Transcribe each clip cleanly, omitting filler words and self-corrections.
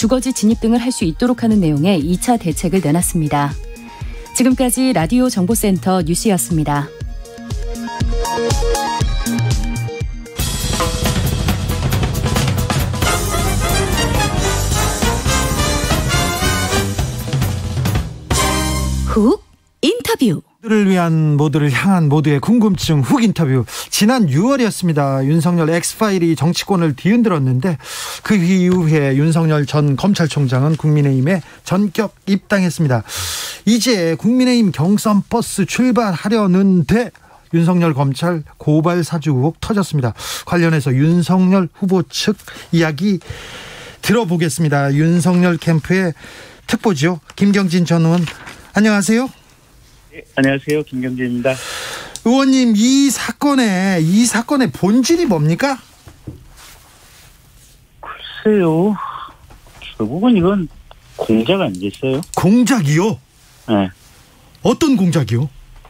주거지 진입 등을 할 수 있도록 하는 내용의 2차 대책을 내놨습니다. 지금까지 라디오 정보센터 뉴스였습니다. 훅 인터뷰. 모두를 위한, 모두를 향한 모두의 궁금증 훅 인터뷰. 지난 6월이었습니다. 윤석열 엑스파일이 정치권을 뒤흔들었는데 그 이후에 윤석열 전 검찰총장은 국민의힘에 전격 입당했습니다. 이제 국민의힘 경선 버스 출발하려는데 윤석열 검찰 고발 사주 의혹 터졌습니다. 관련해서 윤석열 후보 측 이야기 들어보겠습니다. 윤석열 캠프의 특보지요. 김경진 전 의원, 안녕하세요. 네, 안녕하세요. 김경진입니다. 의원님, 이 사건의 본질이 뭡니까? 글쎄요. 결국은 이건 공작 아니겠어요? 공작이요? 네. 어떤 공작이요?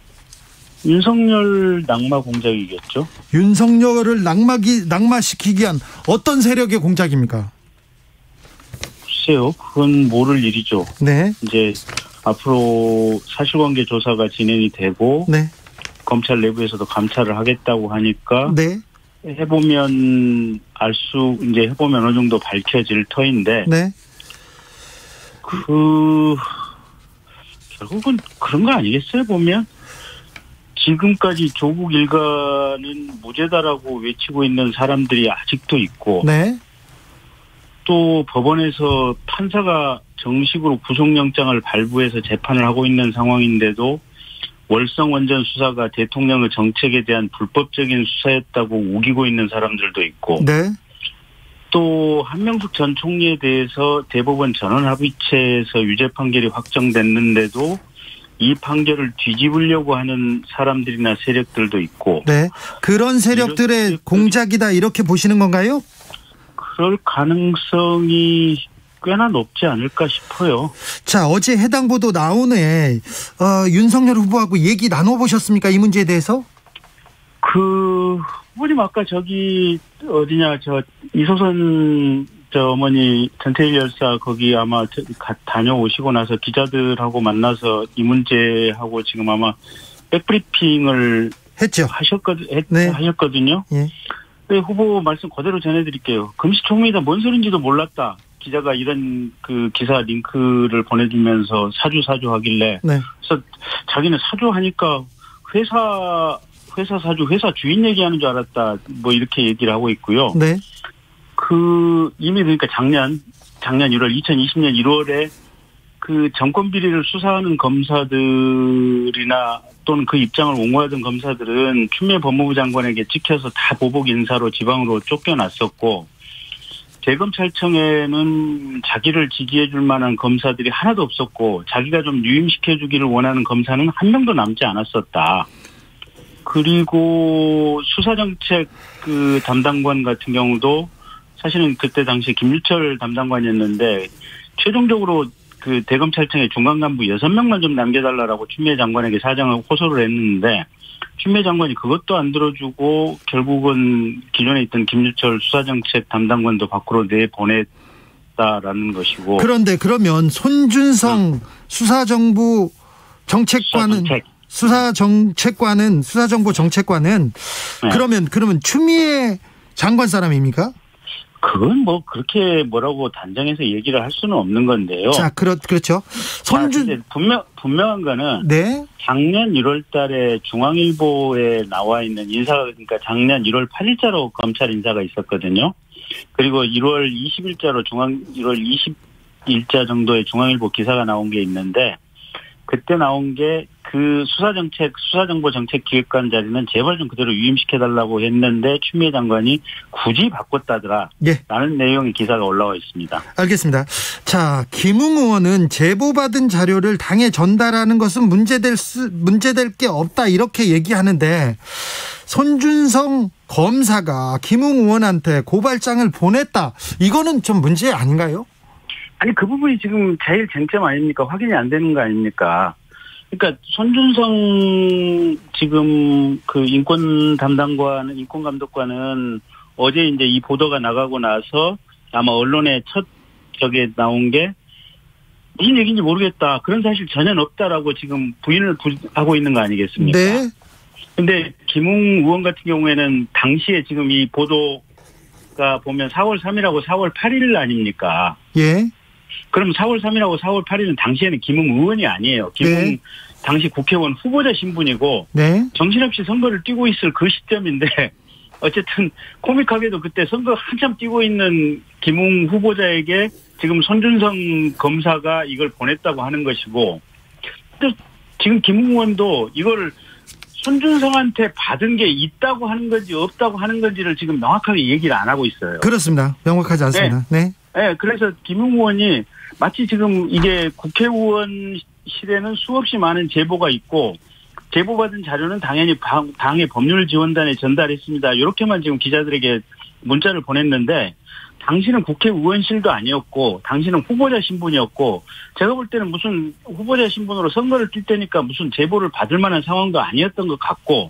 윤석열 낙마 공작이겠죠. 윤석열을 낙마시키기 위한 어떤 세력의 공작입니까? 글쎄요. 그건 모를 일이죠. 네. 이제 앞으로 사실관계 조사가 진행이 되고, 네, 검찰 내부에서도 감찰을 하겠다고 하니까, 네, 해보면 어느 정도 밝혀질 터인데, 네, 결국은 그런 거 아니겠어요? 보면 지금까지 조국 일가는 무죄다라고 외치고 있는 사람들이 아직도 있고, 네, 또 법원에서 판사가 정식으로 구속영장을 발부해서 재판을 하고 있는 상황인데도 월성원전 수사가 대통령의 정책에 대한 불법적인 수사였다고 우기고 있는 사람들도 있고, 네, 또 한명숙 전 총리에 대해서 대법원 전원합의체에서 유죄 판결이 확정됐는데도 이 판결을 뒤집으려고 하는 사람들이나 세력들도 있고, 네, 그런 세력들의 공작이다 이렇게 보시는 건가요? 그럴 가능성이 꽤나 높지 않을까 싶어요. 자, 어제 해당 보도 나온 후에 윤석열 후보하고 얘기 나눠보셨습니까? 이 문제에 대해서? 후보님 아까 이소선 어머니 전태일 열사 거기 아마 다녀오시고 나서 기자들하고 만나서 이 문제하고 지금 아마 백브리핑을 했죠. 하셨거든요. 예. 네, 후보 말씀 그대로 전해드릴게요. 금시초문이다, 뭔 소린지도 몰랐다. 기자가 이런 기사 링크를 보내주면서 사주 하길래, 네, 그래서 자기는 사주하니까 회사 사주, 회사 주인 얘기하는 줄 알았다, 뭐 이렇게 얘기를 하고 있고요. 네. 이미 그러니까 작년 2020년 1월에 정권 비리를 수사하는 검사들이나 또는 그 입장을 옹호하던 검사들은 추미애 법무부 장관에게 찍혀서 다 보복 인사로 지방으로 쫓겨났었고, 대검찰청에는 자기를 지지해 줄 만한 검사들이 하나도 없었고, 자기가 좀 유임시켜 주기를 원하는 검사는 한 명도 남지 않았었다. 그리고 수사정책 담당관 같은 경우도 사실은 그때 당시 김유철 담당관이었는데, 최종적으로 대검찰청의 중간 간부 6명만 좀 남겨달라고 추미애 장관에게 사정을 호소를 했는데, 추미애 장관이 그것도 안 들어주고 결국은 기존에 있던 김유철 수사정책 담당관도 밖으로 내보냈다라는 것이고. 그런데 그러면 손준성 수사정부 정책관은, 수사정보 정책관은, 네, 그러면 추미애 장관 사람입니까? 그건 뭐 그렇게 뭐라고 단정해서 얘기를 할 수는 없는 건데요. 자, 그렇죠. 분명한 거는, 네, 작년 1월 달에 중앙일보에 나와 있는 그러니까 작년 1월 8일자로 검찰 인사가 있었거든요. 그리고 1월 20일자로 1월 20일자 정도의 중앙일보 기사가 나온 게 있는데, 그때 나온 게 수사정보정책기획관 자리는 제발 좀 그대로 유임시켜달라고 했는데 추미애 장관이 굳이 바꿨다더라, 예, 라는 내용의 기사가 올라와 있습니다. 알겠습니다. 자, 김웅 의원은 제보받은 자료를 당에 전달하는 것은 문제될 게 없다 이렇게 얘기하는데, 손준성 검사가 김웅 의원한테 고발장을 보냈다, 이거는 좀 문제 아닌가요? 아니, 그 부분이 지금 제일 쟁점 아닙니까? 확인이 안 되는 거 아닙니까? 그러니까 손준성 지금 인권감독관은 어제 이제 이 보도가 나가고 나서 아마 언론의 첫 저게 나온 게 무슨 얘기인지 모르겠다. 그런 사실 전혀 없다라고 지금 부인을 하고 있는 거 아니겠습니까? 네. 근데 김웅 의원 같은 경우에는 당시에 지금 이 보도가 보면 4월 3일하고 4월 8일 아닙니까? 예. 그럼 4월 3일하고 4월 8일은 당시에는 김웅 의원이 아니에요. 김웅 네. 당시 국회의원 후보자 신분이고 네. 정신없이 선거를 뛰고 있을 그 시점인데 어쨌든 코믹하게도 그때 선거 한참 뛰고 있는 김웅 후보자에게 지금 손준성 검사가 이걸 보냈다고 하는 것이고 또 지금 김웅 의원도 이걸 손준성한테 받은 게 있다고 하는 건지 없다고 하는 건지를 지금 명확하게 얘기를 안 하고 있어요. 그렇습니다. 명확하지 않습니다. 네. 네, 그래서 김웅 의원이 마치 지금 이게 국회의원실에는 수없이 많은 제보가 있고 제보받은 자료는 당연히 당의 법률지원단에 전달했습니다. 이렇게만 지금 기자들에게 문자를 보냈는데 당신은 국회의원실도 아니었고 당신은 후보자 신분이었고 제가 볼 때는 무슨 후보자 신분으로 선거를 뛸 때니까 무슨 제보를 받을 만한 상황도 아니었던 것 같고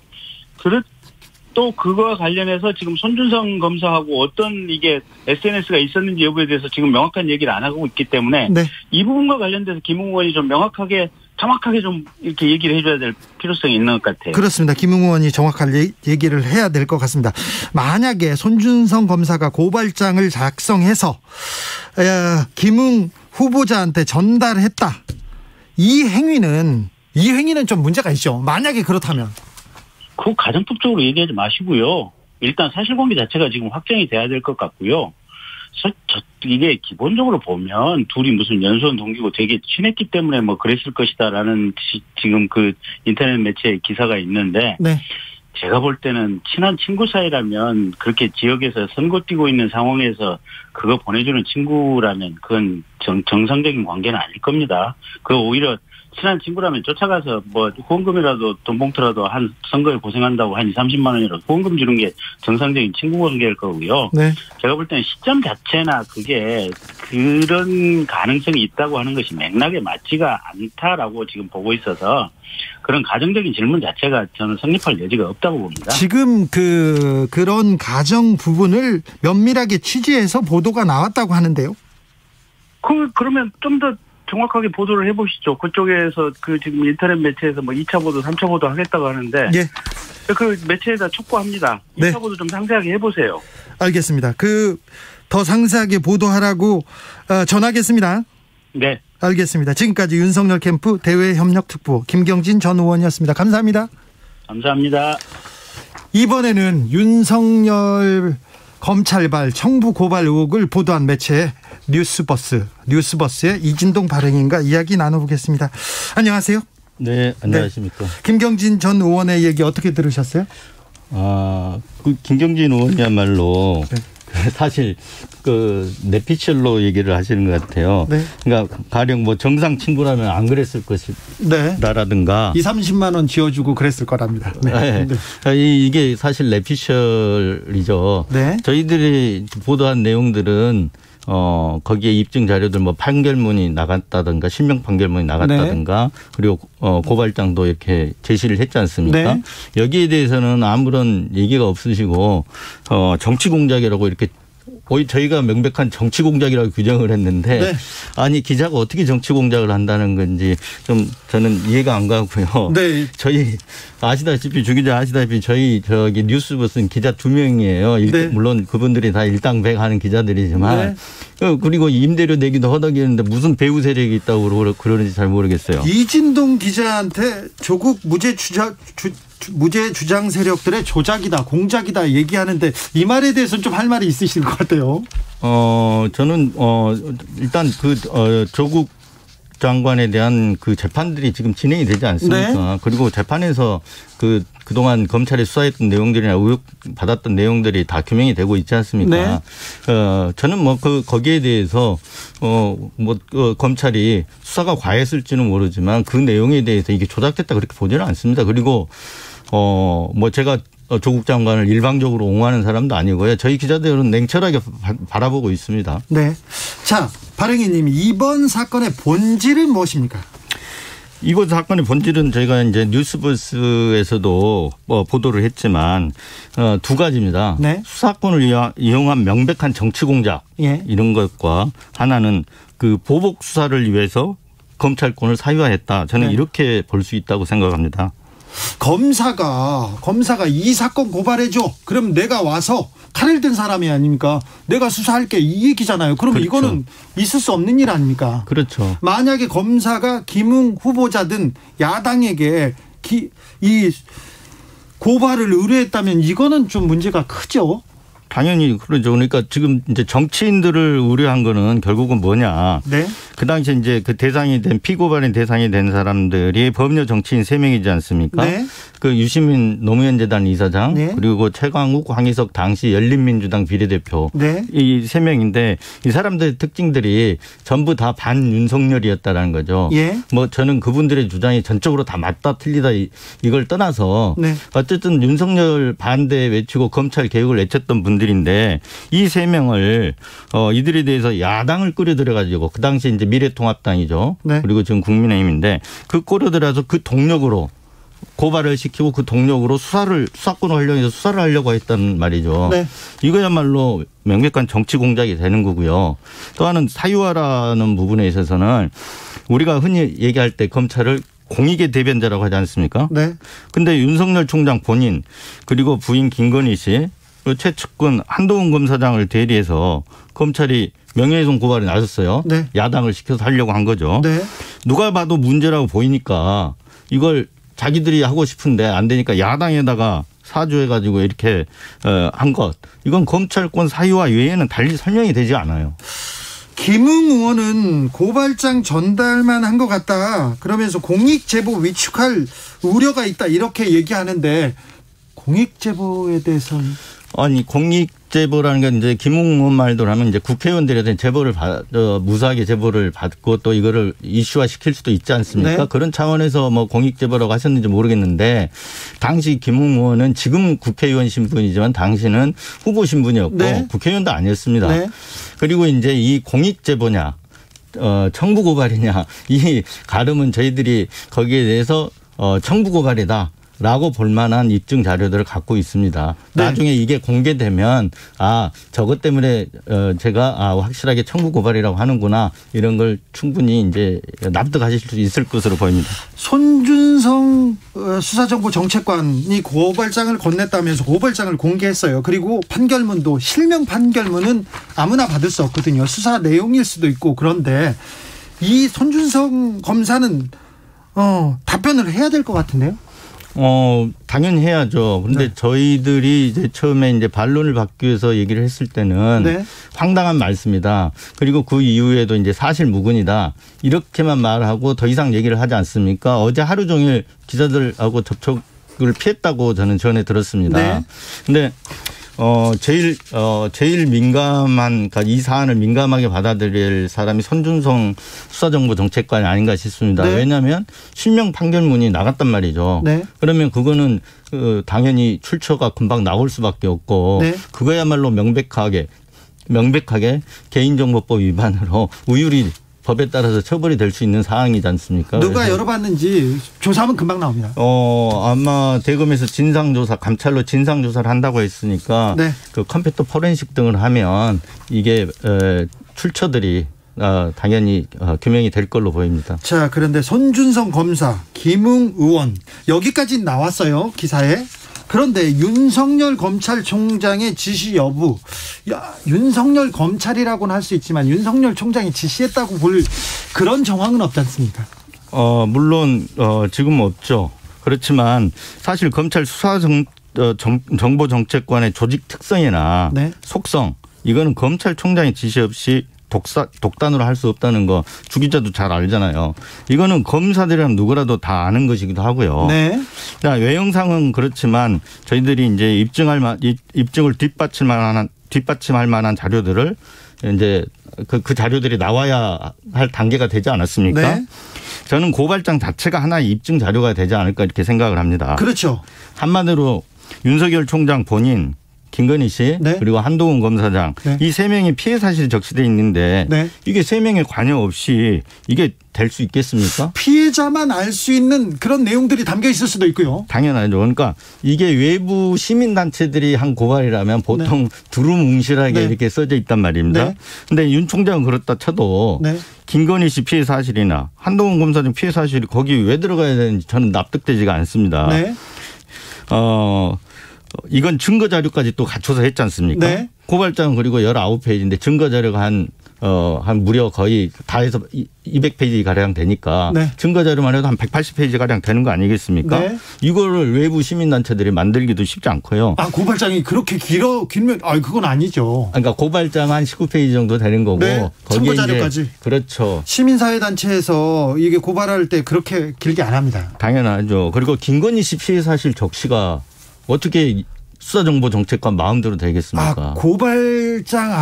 또 그거와 관련해서 지금 손준성 검사하고 어떤 이게 SNS가 있었는지 여부에 대해서 지금 명확한 얘기를 안 하고 있기 때문에 네. 이 부분과 관련돼서 김웅 의원이 좀 명확하게 정확하게 좀 이렇게 얘기를 해줘야 될 필요성이 있는 것 같아요. 그렇습니다. 김웅 의원이 정확한 얘기를 해야 될 것 같습니다. 만약에 손준성 검사가 고발장을 작성해서 김웅 후보자한테 전달했다. 이 행위는 좀 문제가 있죠. 만약에 그렇다면. 그거 가정법적으로 얘기하지 마시고요. 일단 사실관계 자체가 지금 확정이 돼야 될 것 같고요. 이게 기본적으로 보면 둘이 무슨 연수원 동기고 되게 친했기 때문에 뭐 그랬을 것이다라는 지금 그 인터넷 매체에 기사가 있는데 네. 제가 볼 때는 친한 친구 사이라면 그렇게 지역에서 선거 뛰고 있는 상황에서 그거 보내주는 친구라면 그건 정상적인 관계는 아닐 겁니다. 그거 오히려 친한 친구라면 쫓아가서 뭐 후원금이라도 돈봉투라도 한 선거에 고생한다고 한 30만 원이라도 후원금 주는 게 정상적인 친구 관계일 거고요. 네. 제가 볼 때는 시점 자체나 그게 그런 가능성이 있다고 하는 것이 맥락에 맞지가 않다라고 지금 보고 있어서 그런 가정적인 질문 자체가 저는 성립할 여지가 없다고 봅니다. 지금 그런 가정 부분을 면밀하게 취재해서 보도가 나왔다고 하는데요. 그러면 좀 더 정확하게 보도를 해보시죠. 그쪽에서 지금 인터넷 매체에서 뭐 2차 보도, 3차 보도 하겠다고 하는데. 예. 그 매체에다 촉구합니다. 2차 네. 보도 좀 상세하게 해보세요. 알겠습니다. 더 상세하게 보도하라고 전하겠습니다. 네. 알겠습니다. 지금까지 윤석열 캠프 대외협력특보 김경진 전 의원이었습니다. 감사합니다. 감사합니다. 이번에는 윤석열 검찰발 청부 고발 의혹을 보도한 매체 뉴스버스의 이진동 발행인과 이야기 나눠보겠습니다. 안녕하세요. 네, 안녕하십니까. 네. 김경진 전 의원의 얘기 어떻게 들으셨어요? 그 김경진 의원이야말로 네. 사실 내피셜로 얘기를 하시는 것 같아요. 네. 그러니까 가령 뭐 정상 친구라면 안 그랬을 것이다라든가 20-30만 원 지어주고 그랬을 거랍니다. 네. 네. 이게 사실 내피셜이죠. 네. 저희들이 보도한 내용들은 거기에 입증 자료들 뭐 판결문이 나갔다든가 실명 판결문이 나갔다든가 네. 그리고 고발장도 이렇게 제시를 했지 않습니까? 네. 여기에 대해서는 아무런 얘기가 없으시고 정치 공작이라고 이렇게 저희가 명백한 정치 공작이라고 규정을 했는데 네. 아니 기자가 어떻게 정치 공작을 한다는 건지 좀 저는 이해가 안 가고요. 네. 저희 아시다시피 주 기자 아시다시피 저기 뉴스버스는 기자 2명이에요. 네. 물론 그분들이 다 일당백 하는 기자들이지만 네. 그리고 임대료 내기도 허덕이는데 무슨 배후 세력이 있다고 그러는지 잘 모르겠어요. 이진동 기자한테 조국 무죄 주장 세력들의 조작이다, 공작이다 얘기하는데 이 말에 대해서는 좀 할 말이 있으실 것 같아요. 저는 일단 조국 장관에 대한 그 재판들이 지금 진행이 되지 않습니까? 네. 그리고 재판에서 그동안 검찰이 수사했던 내용들이나 의혹 받았던 내용들이 다 규명이 되고 있지 않습니까? 네. 저는 거기에 대해서 검찰이 수사가 과했을지는 모르지만 그 내용에 대해서 이게 조작됐다 그렇게 보지는 않습니다. 그리고 제가 조국 장관을 일방적으로 옹호하는 사람도 아니고요. 저희 기자들은 냉철하게 바라보고 있습니다. 네. 자, 발행인님 이번 사건의 본질은 무엇입니까? 이번 사건의 본질은 저희가 이제 뉴스버스에서도 보도를 했지만 두 가지입니다. 네. 수사권을 이용한 명백한 정치 공작 예. 이런 것과 하나는 그 보복 수사를 위해서 검찰권을 사유화했다. 저는 네. 이렇게 볼 수 있다고 생각합니다. 검사가 이 사건 고발해줘. 그럼 내가 와서 칼을 든 사람이 아닙니까? 내가 수사할게 이 얘기잖아요. 그러면 그렇죠. 이거는 있을 수 없는 일 아닙니까? 그렇죠. 만약에 검사가 김웅 후보자든 야당에게 이 고발을 의뢰했다면 이거는 좀 문제가 크죠. 당연히 그러죠. 그러니까 지금 이제 정치인들을 우려한 거는 결국은 뭐냐. 네. 그 당시에 이제 그 대상이 된 피고발인 대상이 된 사람들이 법률 정치인 3명이지 않습니까? 네. 그 유시민 노무현 재단 이사장 네. 그리고 최광욱 황희석 당시 열린민주당 비례대표 네. 이 3명인데 이 사람들의 특징들이 전부 다 반윤석열이었다라는 거죠. 예. 뭐 저는 그분들의 주장이 전적으로 다 맞다 틀리다 이걸 떠나서 네. 어쨌든 윤석열 반대 외치고 검찰 개혁을 외쳤던 분들인데 이 3명을 이들에 대해서 야당을 끌어들여 가지고 그 당시 이제 미래통합당이죠. 네. 그리고 지금 국민의힘인데 그 끌어들여서 그 동력으로 고발을 시키고 그 동력으로 수사권을 활용해서 수사를 하려고 했단 말이죠. 네. 이거야말로 명백한 정치 공작이 되는 거고요. 또 하나는 사유화라는 부분에 있어서는 우리가 흔히 얘기할 때 검찰을 공익의 대변자라고 하지 않습니까? 네. 근데 윤석열 총장 본인 그리고 부인 김건희 씨 그리고 최측근 한동훈 검사장을 대리해서 검찰이 명예훼손 고발에 나섰어요. 네. 야당을 시켜서 하려고 한 거죠. 네. 누가 봐도 문제라고 보이니까 이걸 자기들이 하고 싶은데 안 되니까 야당에다가 사주해가지고 이렇게 한 것. 이건 검찰권 사유화 외에는 달리 설명이 되지 않아요. 김웅 의원은 고발장 전달만 한 것 같다. 그러면서 공익제보 위축할 우려가 있다. 이렇게 얘기하는데 공익제보에 대해서는? 아니 공익제보라는 건 이제 김웅 의원 말대로 하면 이제 국회의원들한테 제보를 무사하게 제보를 받고 또 이거를 이슈화 시킬 수도 있지 않습니까? 네. 그런 차원에서 뭐 공익제보라고 하셨는지 모르겠는데 당시 김웅 의원은 지금 국회의원 신분이지만 당시는 후보 신분이었고 네. 국회의원도 아니었습니다. 네. 그리고 이제 이 공익제보냐 청부 고발이냐 이 가름은 저희들이 거기에 대해서 청부 고발이다. 라고 볼 만한 입증 자료들을 갖고 있습니다. 네. 나중에 이게 공개되면 저것 때문에 제가 확실하게 청구 고발이라고 하는구나 이런 걸 충분히 이제 납득하실 수 있을 것으로 보입니다. 손준성 수사정보정책관이 고발장을 건넸다면서 고발장을 공개했어요. 그리고 판결문도 실명 판결문은 아무나 받을 수 없거든요. 수사 내용일 수도 있고 그런데 이 손준성 검사는 답변을 해야 될 것 같은데요. 당연히 해야죠. 그런데 네. 저희들이 이제 처음에 이제 반론을 받기 위해서 얘기를 했을 때는 네. 황당한 말씀이다. 그리고 그 이후에도 이제 사실 무근이다. 이렇게만 말하고 더 이상 얘기를 하지 않습니까? 어제 하루 종일 기자들하고 접촉을 피했다고 저는 전해 들었습니다. 네. 근데 제일 민감한, 그러니까 이 사안을 민감하게 받아들일 사람이 손준성 수사정보정책관이 아닌가 싶습니다. 네. 왜냐하면 실명 판결문이 나갔단 말이죠. 네. 그러면 그거는 당연히 출처가 금방 나올 수밖에 없고 네. 그거야말로 명백하게 개인정보법 위반으로 우유리 법에 따라서 처벌이 될 수 있는 사항이지 않습니까? 누가 열어봤는지 조사하면 금방 나옵니다. 아마 대검에서 진상조사, 감찰로 진상조사를 한다고 했으니까 네. 그 컴퓨터 포렌식 등을 하면 이게 출처들이 당연히 규명이 될 걸로 보입니다. 자, 그런데 손준성 검사, 김웅 의원 여기까지 나왔어요. 기사에. 그런데 윤석열 검찰총장의 지시 여부, 윤석열 검찰이라고는 할 수 있지만 윤석열 총장이 지시했다고 볼 그런 정황은 없지 않습니까? 물론 지금 없죠. 그렇지만 사실 검찰 수사정보정책관의 조직 특성이나 네. 속성 이거는 검찰총장의 지시 없이 독단으로 할 수 없다는 거 주 기자도 잘 알잖아요. 이거는 검사들이랑 누구라도 다 아는 것이기도 하고요. 네. 외형상은 그렇지만 저희들이 이제 입증을 뒷받침할 만한 자료들을 이제 그 자료들이 나와야 할 단계가 되지 않았습니까? 네. 저는 고발장 자체가 하나의 입증 자료가 되지 않을까 이렇게 생각을 합니다. 그렇죠. 한마디로 윤석열 총장 본인 김건희 씨 네. 그리고 한동훈 검사장 네. 이 세 명이 피해 사실이 적시돼 있는데 네. 이게 세 명의 관여 없이 이게 될 수 있겠습니까? 피해자만 알 수 있는 그런 내용들이 담겨 있을 수도 있고요. 당연하죠. 그러니까 이게 외부 시민단체들이 한 고발이라면 보통 두루뭉실하게 네. 이렇게 써져 있단 말입니다. 그런데 윤 총장은 그렇다 쳐도 네. 김건희 씨 피해 사실이나 한동훈 검사장 피해 사실이 거기 왜 들어가야 되는지 저는 납득되지가 않습니다. 네. 이건 증거 자료까지 또 갖춰서 했지 않습니까? 네. 고발장은 그리고 19페이지인데 증거 자료가 한 무려 거의 다 해서 200페이지 가량 되니까 네. 증거 자료만 해도 한 180페이지 가량 되는 거 아니겠습니까? 네. 이거를 외부 시민단체들이 만들기도 쉽지 않고요. 고발장이 그렇게 길면 그건 아니죠. 그러니까 고발장 한 19페이지 정도 되는 거고. 네. 거기에 참고 자료까지. 그렇죠. 시민사회단체에서 이게 고발할 때 그렇게 길게 안 합니다. 당연하죠. 그리고 김건희 씨 피해 사실 적시가 어떻게 수사정보정책관 마음대로 되겠습니까? 고발장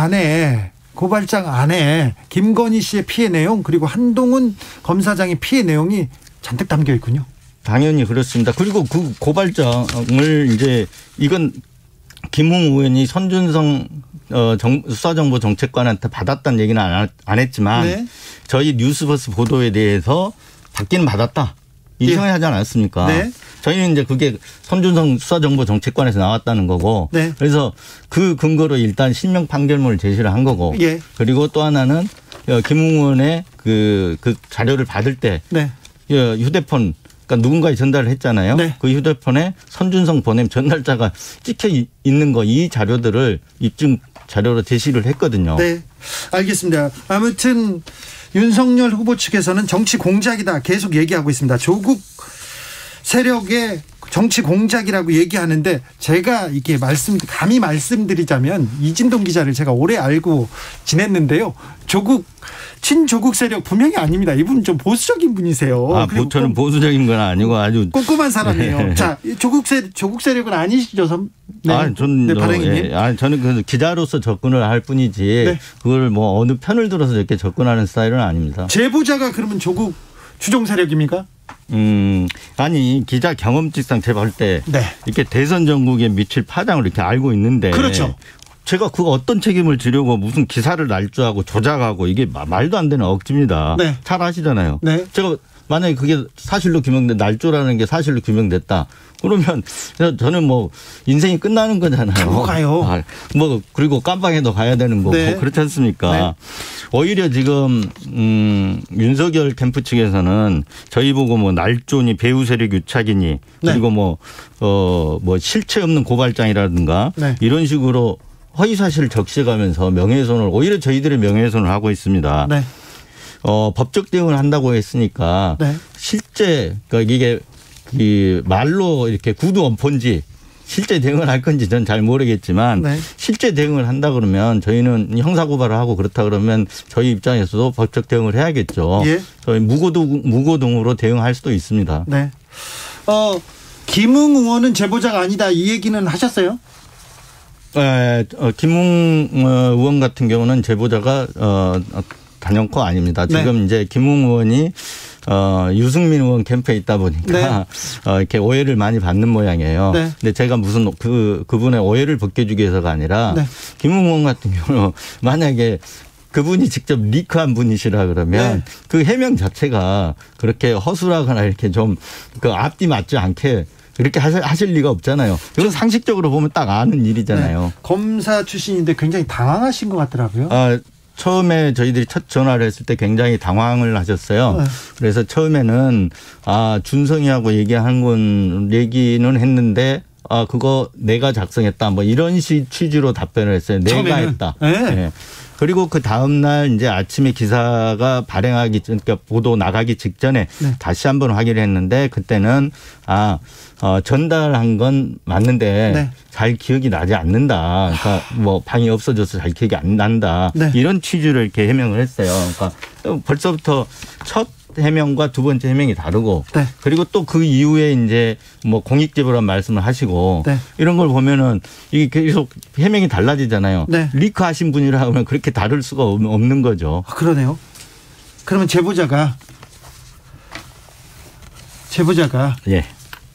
안에 김건희 씨의 피해 내용 그리고 한동훈 검사장의 피해 내용이 잔뜩 담겨 있군요. 당연히 그렇습니다. 그리고 그 고발장을 이제 이건 김웅 의원이 손준성 수사정보정책관한테 받았다는 얘기는 안 했지만 네. 저희 뉴스버스 보도에 대해서 받기는 받았다. 인정해야 하지 않았습니까? 네. 저희는 이제 그게 손준성 수사정보정책관에서 나왔다는 거고 네. 그래서 그 근거로 일단 실명 판결문을 제시를 한 거고 예. 그리고 또 하나는 김웅 의원의 그 자료를 받을 때 네. 휴대폰 그러니까 누군가에 전달을 했잖아요. 네. 그 휴대폰에 손준성 보냄 전달자가 찍혀 있는 거 이 자료들을 입증 자료로 제시를 했거든요. 네, 알겠습니다. 아무튼 윤석열 후보 측에서는 정치 공작이다 계속 얘기하고 있습니다. 조국 세력의 정치 공작이라고 얘기하는데 제가 이렇게 감히 말씀드리자면 이진동 기자를 제가 오래 알고 지냈는데요. 친조국 세력 분명히 아닙니다. 이분 좀 보수적인 분이세요. 저는 보수적인 건 아니고 아주 꼼꼼한 사람이에요. 네. 자, 조국 세력은 아니시죠? 네. 저는 그 기자로서 접근을 할 뿐이지 네. 그걸 뭐 어느 편을 들어서 이렇게 접근하는 스타일은 아닙니다. 제보자가 그러면 조국 추종 세력입니까? 아니 기자 경험칙상 제가 볼 때 네. 이렇게 대선 전국에 미칠 파장을 이렇게 알고 있는데 그렇죠. 제가 그 어떤 책임을 지려고 무슨 기사를 날조하고 조작하고 이게 말도 안 되는 억지입니다. 네. 잘 아시잖아요. 네. 제가 만약에 그게 사실로 날조라는 게 사실로 규명됐다. 그러면 저는 뭐 인생이 끝나는 거잖아요. 가요. 그리고 깜방에도 가야 되는 거고 네. 그렇지 않습니까? 네. 오히려 지금 윤석열 캠프 측에서는 저희 보고 뭐 날조니 배후 세력 유착이니 네. 그리고 뭐 실체 없는 고발장이라든가 네. 이런 식으로 허위 사실을 적시가면서 명예훼손을 오히려 저희들의 명예훼손을 하고 있습니다. 네. 법적 대응을 한다고 했으니까 네. 실제 그러니까 이게 이 말로 이렇게 구두 원폰지 실제 대응을 할 건지 전 잘 모르겠지만 네. 실제 대응을 한다 그러면 저희는 형사고발을 하고 그렇다 그러면 저희 입장에서도 법적 대응을 해야겠죠. 예. 저희 무고등으로 대응할 수도 있습니다. 네. 김웅 의원은 제보자가 아니다 이 얘기는 하셨어요? 김웅 의원 같은 경우는 제보자가 단연코 아닙니다. 지금 네. 이제 김웅 의원이 유승민 의원 캠프에 있다 보니까 네. 이렇게 오해를 많이 받는 모양이에요. 네. 근데 제가 무슨 그분의 오해를 벗겨주기 위해서가 아니라 네. 김웅 의원 같은 경우는 만약에 그분이 직접 리크한 분이시라 그러면 네. 그 해명 자체가 그렇게 허술하거나 이렇게 좀 그 앞뒤 맞지 않게 그렇게 하실 리가 없잖아요. 이건 상식적으로 보면 딱 아는 일이잖아요. 네. 검사 출신인데 굉장히 당황하신 것 같더라고요. 처음에 저희들이 첫 전화를 했을 때 굉장히 당황을 하셨어요. 네. 그래서 처음에는 준성이하고 얘기는 했는데 그거 내가 작성했다 뭐 이런 취지로 답변을 했어요. 내가 처음에는. 했다. 네. 네. 그리고 그 다음 날 이제 아침에 기사가 그러니까 보도 나가기 직전에 네. 다시 한번 확인을 했는데 그때는 전달한 건 맞는데 네. 잘 기억이 나지 않는다. 그러니까 뭐 방이 없어져서 잘 기억이 안 난다. 네. 이런 취지로 이렇게 해명을 했어요. 그러니까 벌써부터 첫 해명과 두 번째 해명이 다르고 네. 그리고 또 그 이후에 이제 뭐 공익제보란 말씀을 하시고 네. 이런 걸 보면은 이게 계속 해명이 달라지잖아요. 네. 리크하신 분이라 하면 그렇게 다를 수가 없는 거죠. 그러네요. 그러면 제보자가 예.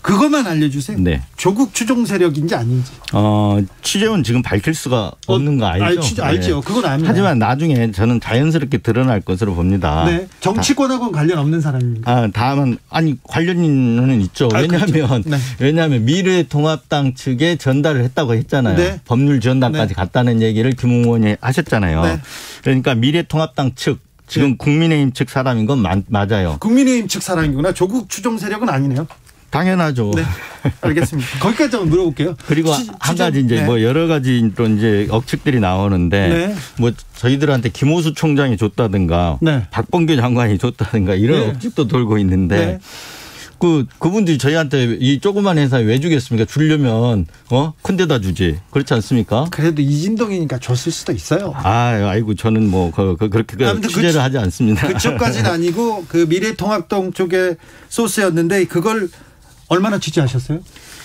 그것만 알려주세요. 네. 조국 추종 세력인지 아닌지. 취재원 지금 밝힐 수가 없는 거 알죠? 알죠. 그건 압니다. 하지만 나중에 저는 자연스럽게 드러날 것으로 봅니다. 네. 정치권하고는 관련 없는 사람입니다. 다만 관련은 있죠. 왜냐하면 미래통합당 측에 전달을 했다고 했잖아요. 네. 법률지원단까지 갔다는 얘기를 김웅 의원이 하셨잖아요. 네. 그러니까 미래통합당 측 지금 국민의힘 측 사람인 건 맞아요. 국민의힘 측 사람이구나. 조국 추종 세력은 아니네요. 당연하죠. 네. 알겠습니다. 거기까지 한번 물어볼게요. 그리고 한 가지 이제 뭐 여러 가지 또 이제 억측들이 나오는데 뭐 저희들한테 김호수 총장이 줬다든가 박범계 장관이 줬다든가 이런 억측도 돌고 있는데 그분들이 저희한테 이 조그만 회사에 왜 주겠습니까? 주려면 큰 데다 주지. 그렇지 않습니까? 그래도 이진동이니까 줬을 수도 있어요. 아이고 저는 뭐 그렇게 취재를 하지 않습니다. 그쪽까지는 아니고 그 미래통합당 쪽의 소스였는데 그걸 얼마나 취재하셨어요?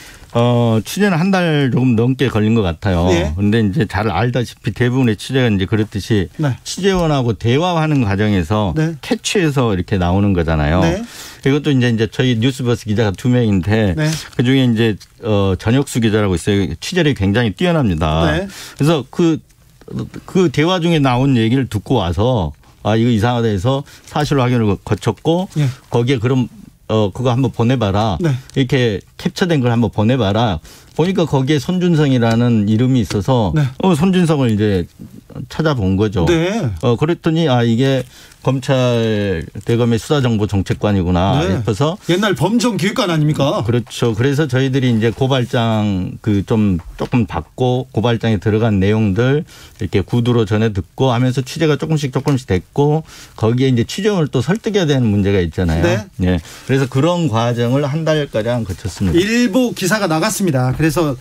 취재는 한 달 조금 넘게 걸린 것 같아요. 그런데 이제 잘 알다시피 대부분의 취재가 이제 그렇듯이 취재원하고 대화하는 과정에서 캐치해서 이렇게 나오는 거잖아요. 이것도 이제 저희 뉴스버스 기자가 2명인데 그 중에 이제 전혁수 기자라고 있어요. 취재력이 굉장히 뛰어납니다. 그래서 그 대화 중에 나온 얘기를 듣고 와서 이거 이상하다 해서 사실 확인을 거쳤고 거기에 그럼 그거 한번 보내봐라. 이렇게 캡처된 걸 한번 보내봐라. 보니까 거기에 손준성이라는 이름이 있어서 손준성을 이제 찾아본 거죠. 그랬더니 이게 검찰 대검의 수사정보정책관이구나 싶어서 옛날 범정기획관 아닙니까? 그렇죠. 그래서 저희들이 이제 고발장 조금 받고 고발장에 들어간 내용들 이렇게 구두로 전해 듣고 하면서 취재가 조금씩 됐고 거기에 이제 취재원을 또 설득해야 되는 문제가 있잖아요. 그래서 그런 과정을 한 달가량 거쳤습니다. 일부 기사가 나갔습니다. 그래서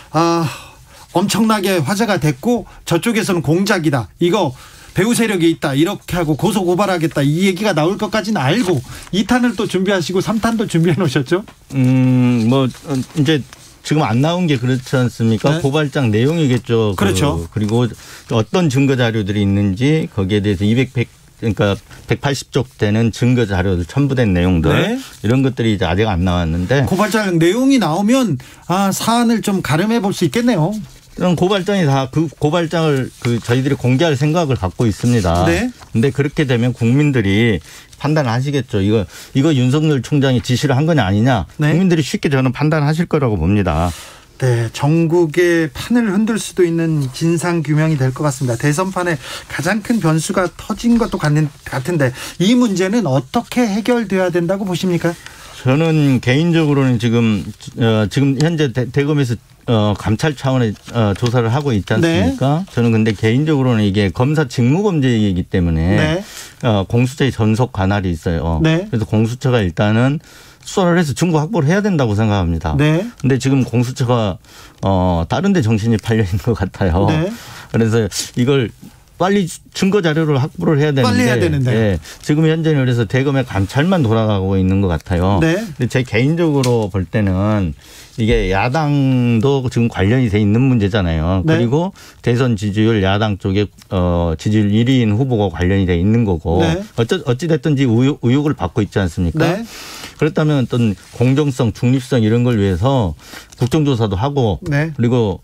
엄청나게 화제가 됐고 저쪽에서는 공작이다. 이거 배후 세력이 있다. 이렇게 하고 고소 고발하겠다. 이 얘기가 나올 것까지는 알고 2탄을 또 준비하시고 3탄도 준비해 놓으셨죠? 뭐 이제 지금 안 나온 게 그렇지 않습니까? 고발장 내용이겠죠. 그렇죠. 그리고 어떤 증거 자료들이 있는지 거기에 대해서 그러니까 180쪽 되는 증거 자료들 첨부된 내용들 이런 것들이 이제 아직 안 나왔는데 고발장 내용이 나오면 사안을 좀 가름해 볼 수 있겠네요. 고발장이 다 그 고발장을 저희들이 공개할 생각을 갖고 있습니다. 근데 그렇게 되면 국민들이 판단하시겠죠. 이거 윤석열 총장이 지시를 한 거냐 아니냐. 국민들이 쉽게 저는 판단하실 거라고 봅니다. 네, 전국의 판을 흔들 수도 있는 진상규명이 될 것 같습니다. 대선판에 가장 큰 변수가 터진 것도 같은데 이 문제는 어떻게 해결돼야 된다고 보십니까? 저는 개인적으로는 지금 현재 대검에서 감찰 차원의 조사를 하고 있지 않습니까? 저는 근데 개인적으로는 이게 검사 직무범죄이기 때문에 공수처의 전속 관할이 있어요. 그래서 공수처가 일단은 수사를 해서 증거 확보를 해야 된다고 생각합니다. 근데 지금 공수처가 다른 데 정신이 팔려 있는 것 같아요. 그래서 이걸 빨리 증거 자료를 확보를 해야 되는데, 빨리 해야 되는데. 지금 현재는 그래서 대검의 감찰만 돌아가고 있는 것 같아요. 근데 제 개인적으로 볼 때는 이게 야당도 지금 관련이 돼 있는 문제잖아요. 그리고 대선 지지율 야당 쪽에 지지율 1위인 후보가 관련이 돼 있는 거고 어찌 됐든지 의혹을 받고 있지 않습니까? 그렇다면 어떤 공정성, 중립성 이런 걸 위해서 국정조사도 하고 그리고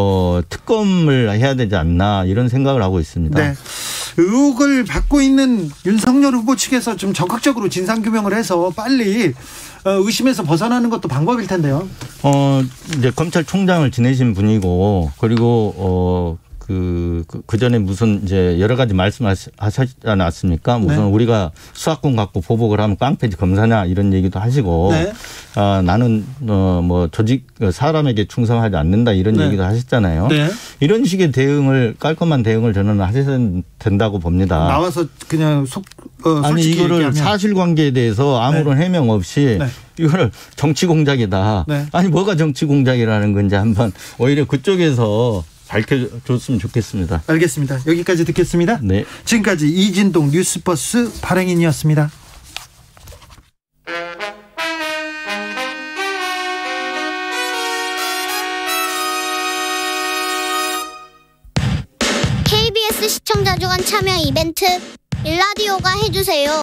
특검을 해야 되지 않나 이런 생각을 하고 있습니다. 의혹을 받고 있는 윤석열 후보 측에서 좀 적극적으로 진상규명을 해서 빨리 의심에서 벗어나는 것도 방법일 텐데요. 이제 검찰총장을 지내신 분이고 그리고 그 전에 무슨 이제 여러 가지 말씀하셨지 않았습니까? 무슨 우리가 수사권 갖고 보복을 하면 깡패지 검사냐 이런 얘기도 하시고 나는 뭐 조직 사람에게 충성하지 않는다 이런 얘기도 하셨잖아요. 이런 식의 대응을 깔끔한 대응을 저는 하셔야 된다고 봅니다. 나와서 그냥 아니 이거를 얘기하면. 사실관계에 대해서 아무런 해명 없이 이거를 정치 공작이다. 아니 뭐가 정치 공작이라는 건지 한번 오히려 그쪽에서 밝혀줬으면 좋겠습니다. 알겠습니다. 여기까지 듣겠습니다. 지금까지 이진동 뉴스버스 발행인이었습니다. KBS 시청자 주간 참여 이벤트 일라디오가 해주세요.